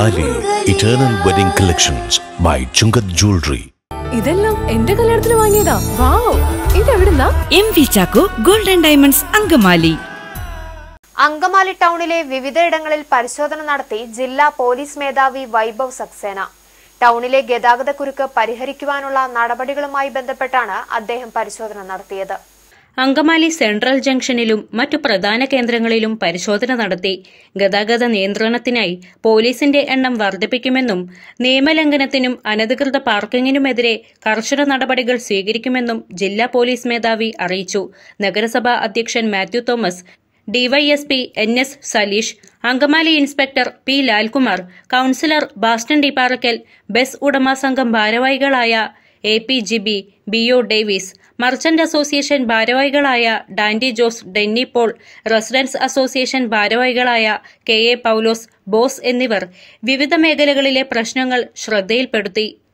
താലി eternal wedding collections by Chungath jewellery. ഇതെല്ലാം എന്റെ കല്യാണത്തിന് വാങ്ങിയതാ. വാവ്, ഇതെവിടുന്നാ? MV Chacko golden diamonds Angamaly. Angamaly ടൗണിലെ വിവിധയിടങ്ങളിൽ പരിശോധന നടത്തി ജില്ലാ പോലീസ് മേധാവി വൈഭവ് സക്സേന. ടൗണിലെ ഗതാഗതക്കുരുക്ക് പരിഹരിക്കുവാനുള്ള നടപടികളുമായി ബന്ധപ്പെട്ടാണ് അദ്ദേഹം പരിശോധന നടത്തിയത്. അങ്കമാലി സെൻട്രൽ ജംഗ്ഷനിലും മറ്റു പ്രധാന കേന്ദ്രങ്ങളിലും പരിശോധന നടത്തി. ഗതാഗത നിയന്ത്രണത്തിനായി പോലീസിന്റെ എണ്ണം വർദ്ധിപ്പിക്കുമെന്നും നിയമലംഘനത്തിനും അനധികൃത പാർക്കിങ്ങിനുമെതിരെ കർശന നടപടികൾ സ്വീകരിക്കുമെന്നും ജില്ലാ പോലീസ് മേധാവി അറിയിച്ചു. നഗരസഭാ അധ്യക്ഷൻ Mathew Thomas, DYSP NS Saleesh, Angamaly inspector P Lalkumar, councillor Bastin Dipparakkal, bus ഉടമ സംഘം ഭാരവാഹികളായ AP Jibi, BO Davis, merchant association ഭാരവാഹികളായ Dandy Jose, Denny Paul, residents association ഭാരവാഹികളായ KA പൌലോസ്, ബോസ് എന്നിവർ വിവിധ മേഖലകളിലെ പ്രശ്നങ്ങൾ ശ്രദ്ധയിൽപ്പെടുത്തി.